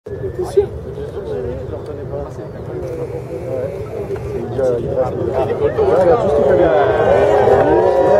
T'es sûr? Je le reconnais pas. Ouais. Il reste. Ouais, tout ce qu'il fallait.